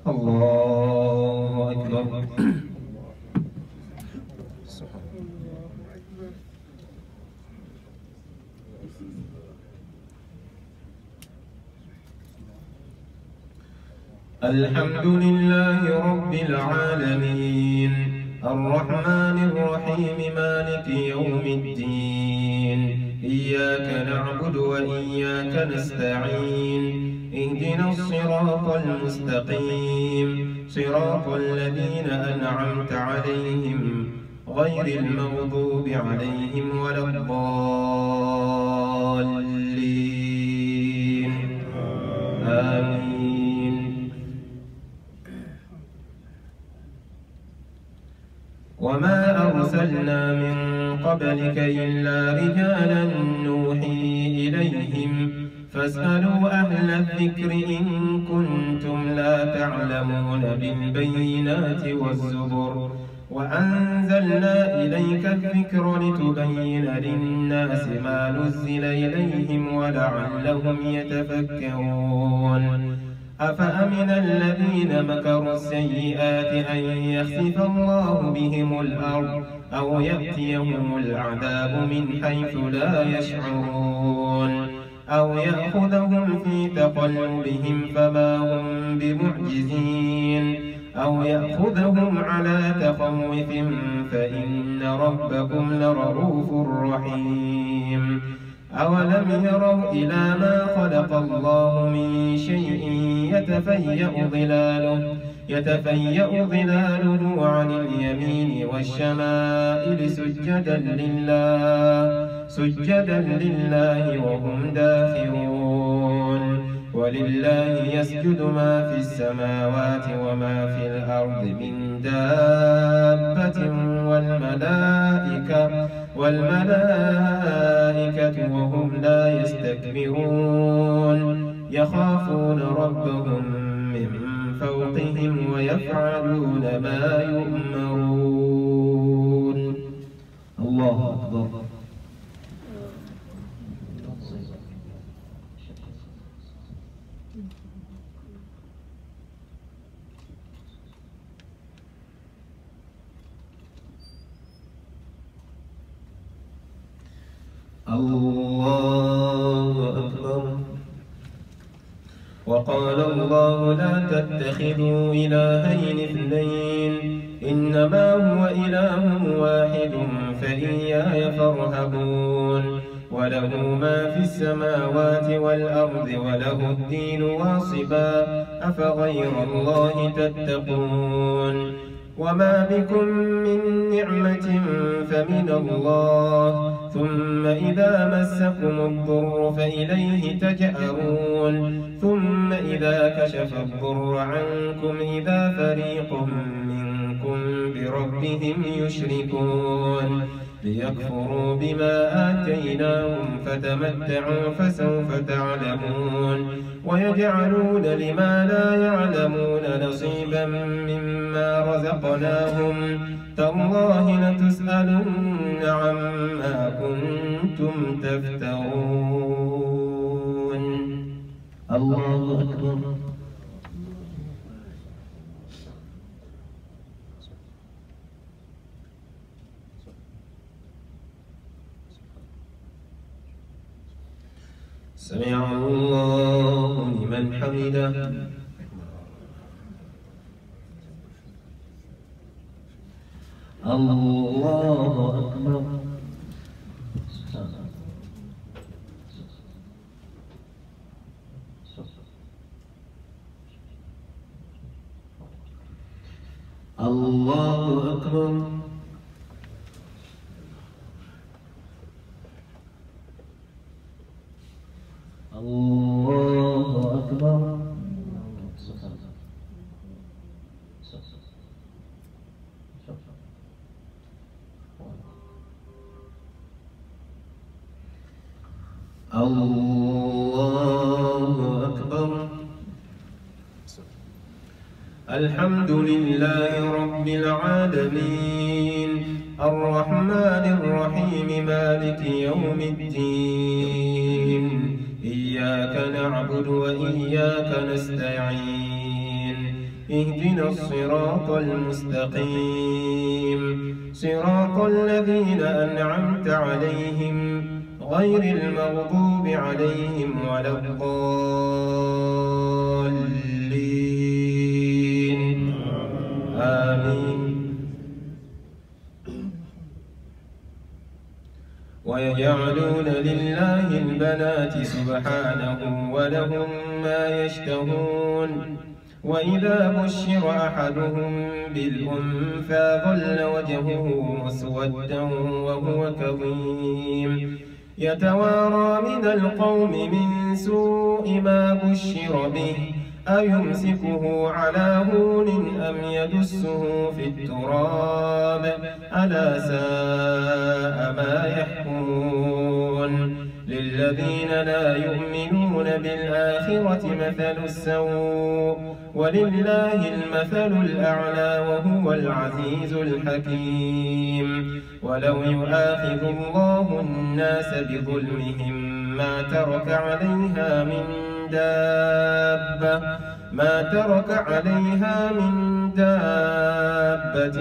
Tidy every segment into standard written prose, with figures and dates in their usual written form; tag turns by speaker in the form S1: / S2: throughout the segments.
S1: الله أكبر. الحمد لله رب العالمين الرحمن الرحيم مالك يوم الدين إياك نعبد وإياك نستعين اهدنا الصراط المستقيم صراط الذين أنعمت عليهم غير المغضوب عليهم ولا الضالين آمين. وما أرسلنا من قبلك إلا رجالا نوحي إليهم فاسألوا أهل الذكر إن كنتم لا تعلمون بالبينات والزبر وأنزلنا إليك الذكر لتبين للناس ما نزل إليهم ولعلهم يتفكرون أفأمن الذين مكروا السيئات أن يخسف الله بهم الأرض أو يأتيهم العذاب من حيث لا يشعرون أو يأخذهم في تقلبهم فما هم بمعجزين أو يأخذهم على تخوف فإن ربكم لرؤوف رحيم أولم يروا إلى ما خلق الله من شيء يتفيأ ظلاله عن اليمين والشمائل سجدا لله وهم داخرون ولله يسجد ما في السماوات وما في الأرض من دابة والملائكة وهم لا يستكبرون يخافون ربهم من فوقهم ويفعلون ما يؤمرون. الله أكبر. الله أكبر. وقال الله لا تتخذوا إلهين اثنين إنما هو إله واحد فإياي فارهبون وله ما في السماوات والأرض وله الدين واصبا أفغير الله تتقون وما بكم من نعمة فمن الله ثم إذا مسكم الضر فإليه تجأرون ثم إذا كشف الضر عنكم إذا فريق منكم بربهم يشركون ليكفروا بما آتيناهم فتمتعوا فسوف تعلمون ويجعلون لما لا يعلمون نصيبا مما رزقناهم تالله لتسألن عما كنتم تفترون. الله أكبر. سمع الله لمن حمده. الله أكبر. الله أكبر. الله أكبر. الله أكبر. الحمد لله رب العالمين الرحمن الرحيم مالك يوم الدين إياك نعبد وإياك نستعين اهدنا الصراط المستقيم صراط الذين أنعمت عليهم غير المغضوب عليهم ولا الضالين آمين. ويجعلون لله البنات سبحانه ولهم ما يشتهون وإذا بشر أحدهم بالأنثى ظل وجهه مسودا وهو كظيم يتوارى من القوم من سوء ما بشر به أيمسكه على هون أم يدسه في التراب ألا ساء ما يحكمون للذين لا يؤمنون بالآخرة مثل السوء ولله المثل الأعلى وهو العزيز الحكيم ولو يؤاخذ الله الناس بظلمهم ما ترك عليها من دابة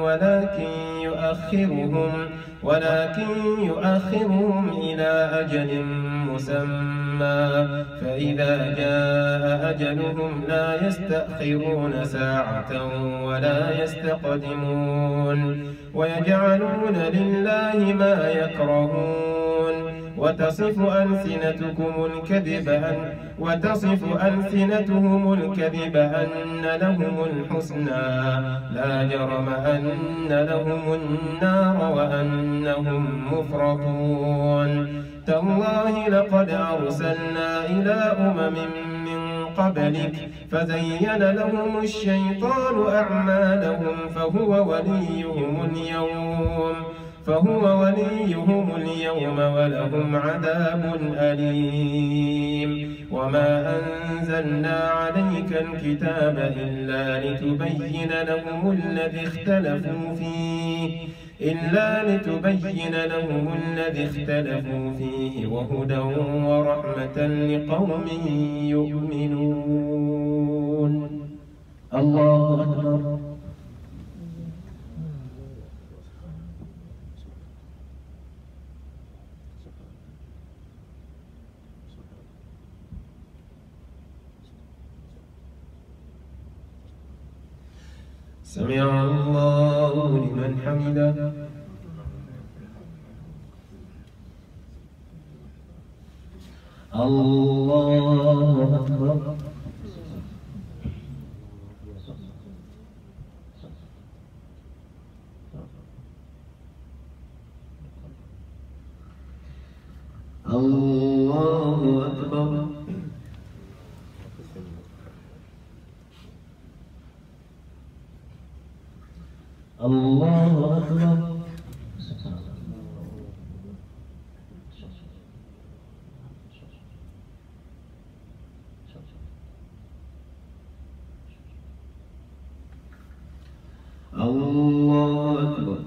S1: ولكن يؤخرهم إلى أجل مسمى فإذا جاء أجلهم لا يستأخرون ساعة ولا يستقدمون ويجعلون لله ما يكرهون وتصف ألسنتهم الكذب أن لهم الحسنى لا جرم أن لهم النار وأنهم مفرطون تالله لقد أرسلنا إلى أمم من قبلك فزين لهم الشيطان أعمالهم فهو وليهم اليوم ولهم عذاب أليم وما أنزلنا عليك الكتاب إلا لتبين لهم الذي اختلفوا فيه وهدى ورحمة لقوم يؤمنون. الله أكبر. سمع الله لمن حمده. الله أكبر. الله أكبر. الله أكبر. الله أكبر.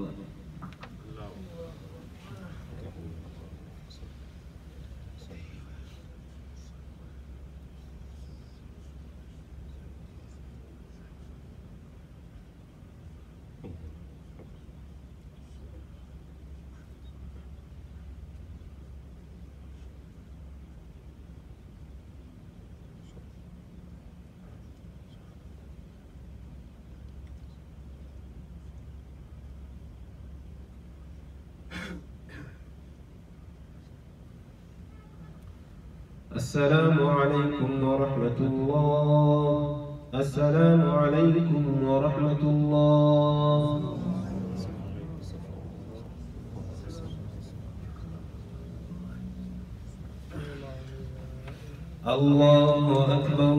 S1: السلام عليكم ورحمة الله. السلام عليكم ورحمة الله. الله أكبر.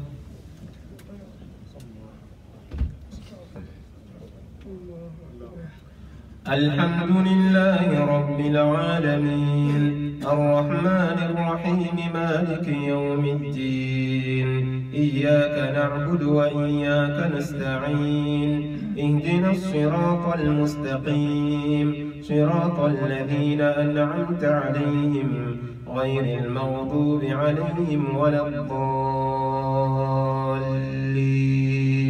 S1: الحمد لله رب العالمين الرحمن الرحيم مالك يوم الدين إياك نعبد وإياك نستعين اهدنا الصراط المستقيم صراط الذين أنعمت عليهم غير المغضوب عليهم ولا الضالين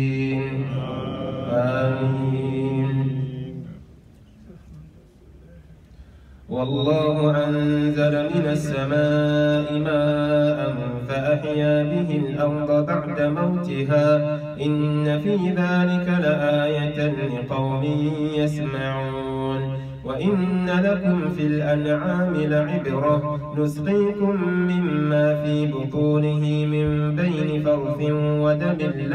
S1: والله أنزل من السماء ماء فأحيا به الأرض بعد موتها إن في ذلك لآية لقوم يسمعون وإن لكم في الأنعام لعبرة نسقيكم مما في بطونه من بين فرث ودم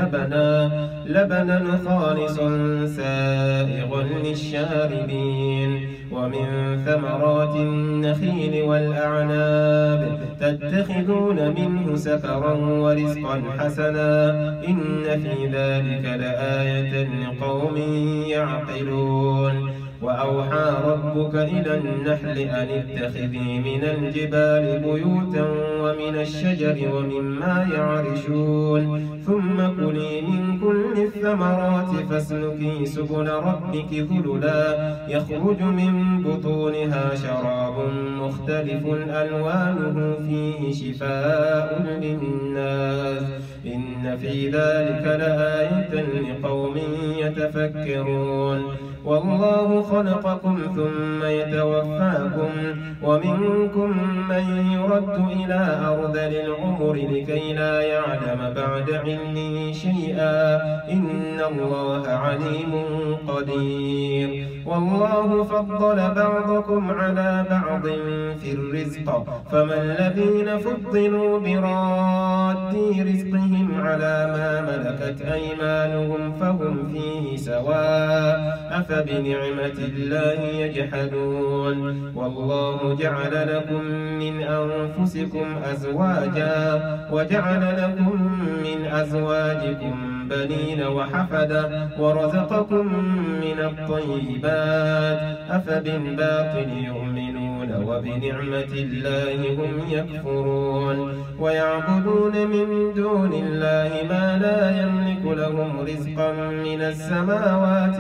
S1: لبنا خالصا سائغا للشاربين ومن ثمرات النخيل والأعناب تتخذون منه سكرا ورزقا حسنا إن في ذلك لآية لقوم يعقلون وأوحى ربك إلى النحل أن اتخذي من الجبال بيوتا ومن الشجر ومما يعرشون ثم كلي من كل الثمرات فاسلكي سبل ربك ذللا يخرج من بطونها شراب مختلف ألوانه فيه شفاء للناس إن في ذلك لآية لقوم يتفكرون والله خلقكم ثم يتوفاكم ومنكم من يرد إلى أرذل العمر لكي لا يعلم بعد علمه شيئا إن الله عليم قدير والله فضل بعضكم على بعض في الرزق فما الذين فضلوا براد رزقهم على ما ملكت أيمانهم فهم فيه سواء أفبنعمة الله يجحدون والله جعل لكم من أنفسكم أزواجا وجعل لكم من أزواجكم بنين وحفدة ورزقكم من الطيبات أفبالباطل يؤمنون وبنعمة الله هم يكفرون ويعبدون من دون الله ما لا يملك لهم رزقا من السماوات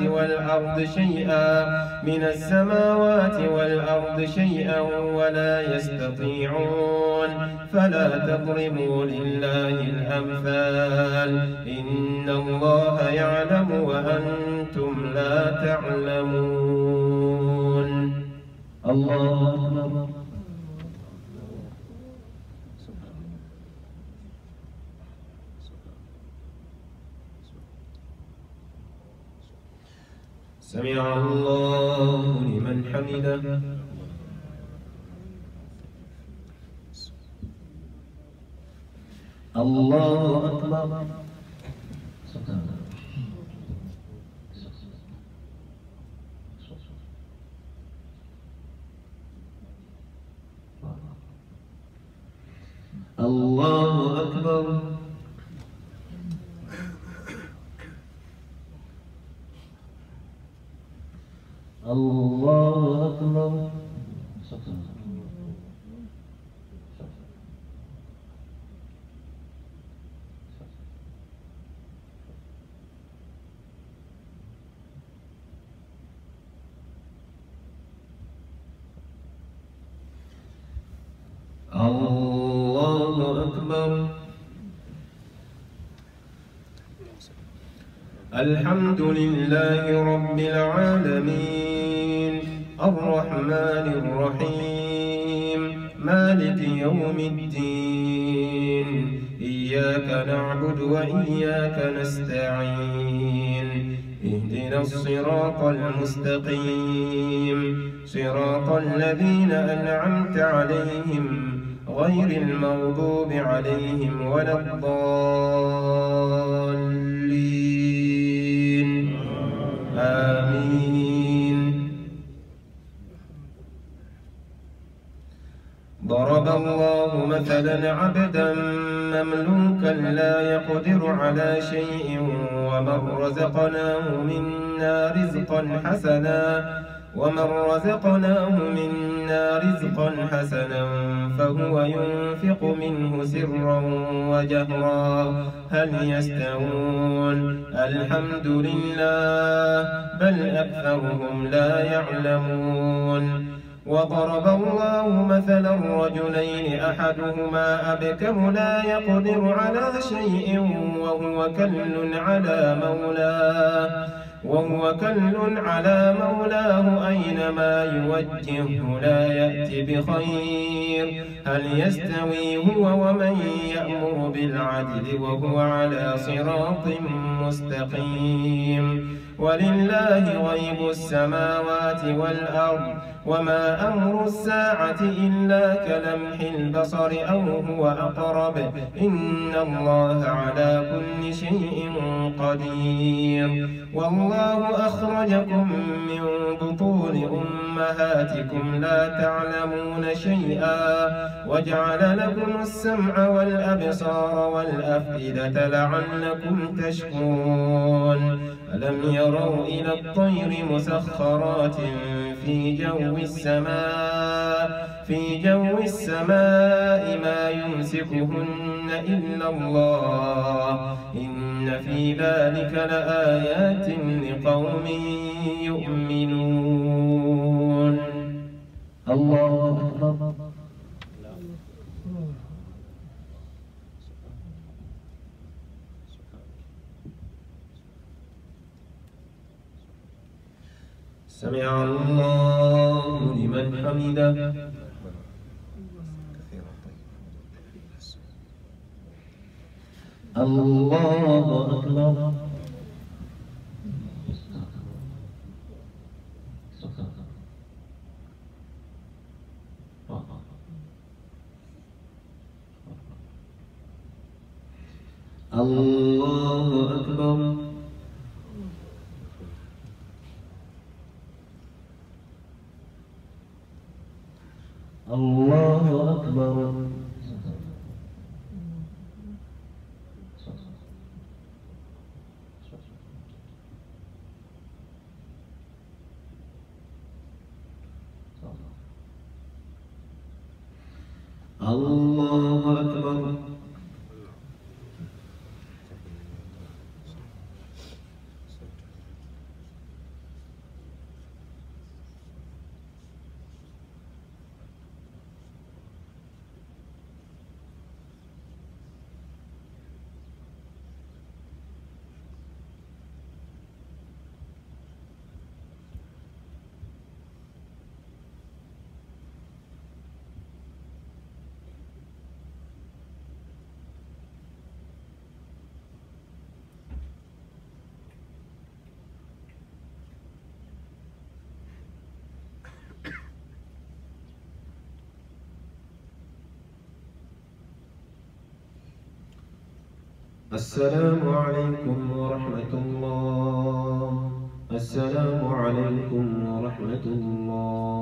S1: والأرض شيئا ولا يستطيعون فلا تضربوا لله الأمثال إن الله يعلم وأنتم لا تعلمون الله أكبر سمع الله لمن حمده الله أكبر الله أكبر الله أكبر الله أكبر الحمد لله رب العالمين الرحمن الرحيم مالك يوم الدين إياك نعبد وإياك نستعين اهدنا الصراط المستقيم صراط الذين أنعمت عليهم غير المغضوب عليهم ولا الضالين آمين ضرب الله مثلا عبدا مملوكا لا يقدر على شيء ومن رزقناه منا رزقا حسنا فهو ينفق منه سرا وجهرا هل يستوون الحمد لله بل أكثرهم لا يعلمون وضرب الله مثلا رجلين أحدهما أبكم لا يقدر على شيء وهو كل على مولاه وهو كل على مولاه أينما يوجهه لا يأتي بخير هل يستوي هو ومن يأمر بالعدل وهو على صراط مستقيم ولله غيب السماوات والأرض وما أمر الساعة إلا كلمح البصر أو هو أقرب إن الله على كل شيء قدير والله أخرجكم من بطون أمهاتكم لا تعلمون شيئا وجعل لكم السمع والأبصار والأفئدة لعلكم تشكرون ألم يروا إلى الطير مسخرات في جو السماء ما يمسكهن إلا الله إن في ذلك لآيات لقوم يؤمنون الله أكبر سمع الله لمن حمده الله أكبر الله أكبر الله أكبر الله أكبر السلام عليكم ورحمة الله السلام عليكم ورحمة الله